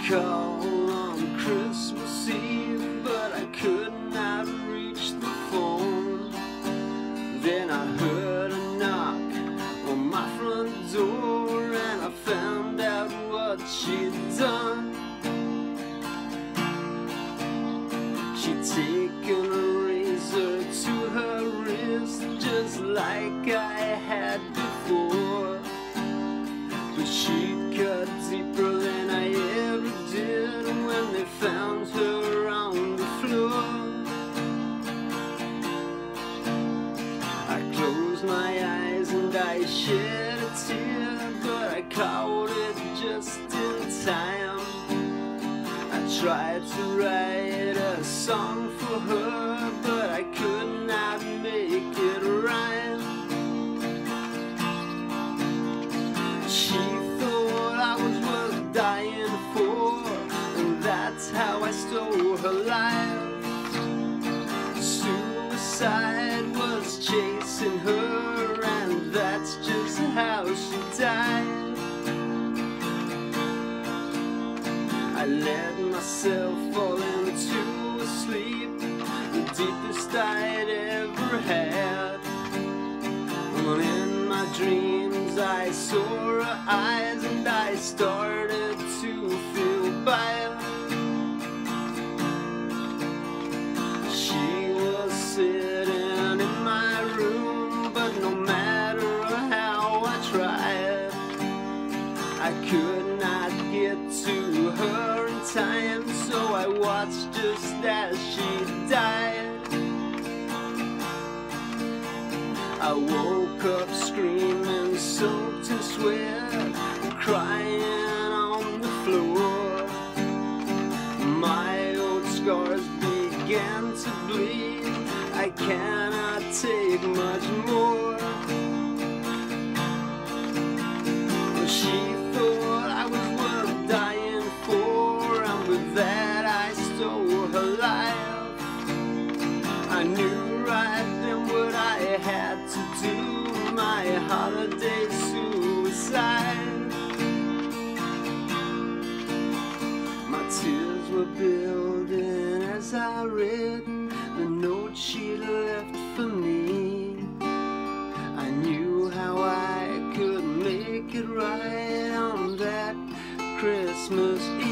call on Christmas Eve, but I could not reach the phone. Then I heard a knock on my front door, and I found out what she'd done. She'd taken a razor to her wrist, just like I had before, but she'd cut deeper than I ever did when they found her on the floor. I closed my eyes and I shed a tear, but I caught it just in time. I tried to write a song for her, but I could not make it rhyme. She thought I was worth dying for, and that's how I stole her life. Suicide was chasing her, and that's just how she died. I let myself fall into a sleep, the deepest I'd ever had. When in my dreams I saw her eyes, and I started to feel bad. She was sitting in my room, but no matter how I tried, I could not get to her in time, so I watched just as she died. I woke up screaming, soaked in sweat, crying on the floor. My old scars began to bleed, I cannot take much more. She thought I was worth dying for, and with that I stole her life. I knew right then what I had to do, my holiday suicide. My tears were building as I read the note she left for me. I knew how I could make it right on that Christmas Eve.